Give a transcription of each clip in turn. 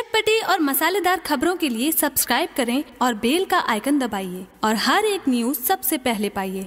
चटपटी और मसालेदार खबरों के लिए सब्सक्राइब करें और बेल का आइकन दबाइए और हर एक न्यूज सबसे पहले पाइए।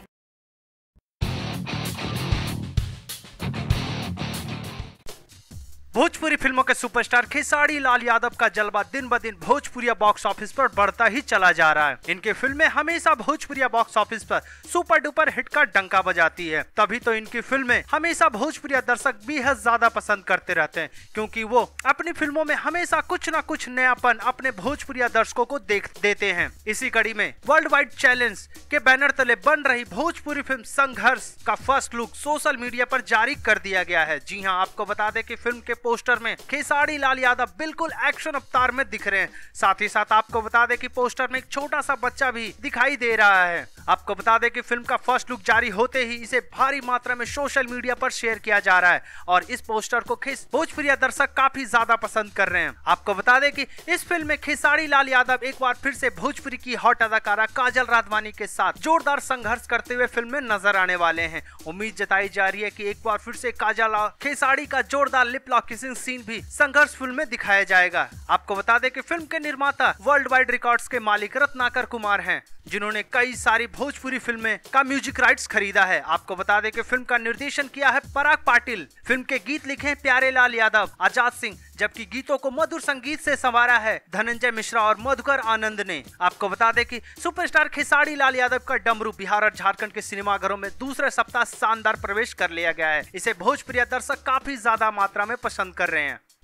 भोजपुरी फिल्मों के सुपरस्टार खेसारी लाल यादव का जलवा दिन ब दिन भोजपुरिया बॉक्स ऑफिस पर बढ़ता ही चला जा रहा है। इनकी फिल्में हमेशा भोजपुरिया बॉक्स ऑफिस पर सुपर डुपर हिट का डंका बजाती है, तभी तो इनकी फिल्में हमेशा भोजपुरिया दर्शक बेहद ज्यादा पसंद करते रहते हैं, क्योंकि वो अपनी फिल्मों में हमेशा कुछ न कुछ नयापन अपने भोजपुरिया दर्शकों को देख देते हैं। इसी कड़ी में वर्ल्ड वाइड चैलेंज के बैनर तले बन रही भोजपुरी फिल्म संघर्ष का फर्स्ट लुक सोशल मीडिया पर जारी कर दिया गया है। जी हाँ, आपको बता दें कि फिल्म के पोस्टर में खेसारी लाल यादव बिल्कुल एक्शन अवतार में दिख रहे हैं। साथ ही साथ आपको बता दें कि पोस्टर में एक छोटा सा बच्चा भी दिखाई दे रहा है। आपको बता दें कि फिल्म का फर्स्ट लुक जारी होते ही इसे भारी मात्रा में सोशल मीडिया पर शेयर किया जा रहा है और इस पोस्टर को भोजपुरिया दर्शक काफी ज्यादा पसंद कर रहे हैं। आपको बता दें कि इस फिल्म में खेसारी लाल यादव एक बार फिर से भोजपुरी की हॉट अदाकारा काजल राघवानी के साथ जोरदार संघर्ष करते हुए फिल्म में नजर आने वाले हैं। उम्मीद जताई जा रही है कि एक बार फिर से काजल और खेसारी का जोरदार लिप लॉक किसिंग सीन भी संघर्ष फिल्म में दिखाया जाएगा। आपको बता दें कि फिल्म के निर्माता वर्ल्ड वाइड रिकॉर्ड्स के मालिक रत्नाकर कुमार हैं, जिन्होंने कई सारी भोजपुरी फिल्में का म्यूजिक राइट्स खरीदा है। आपको बता दें कि फिल्म का निर्देशन किया है पराग पाटिल। फिल्म के गीत लिखे हैं प्यारे लाल यादव, आजाद सिंह, जबकि गीतों को मधुर संगीत से संवारा है धनंजय मिश्रा और मधुकर आनंद ने। आपको बता दें कि सुपरस्टार खेसारी लाल यादव का डमरू बिहार और झारखंड के सिनेमाघरों में दूसरे सप्ताह शानदार प्रवेश कर लिया गया है। इसे भोजपुरिया दर्शक काफी ज्यादा मात्रा में पसंद कर रहे हैं।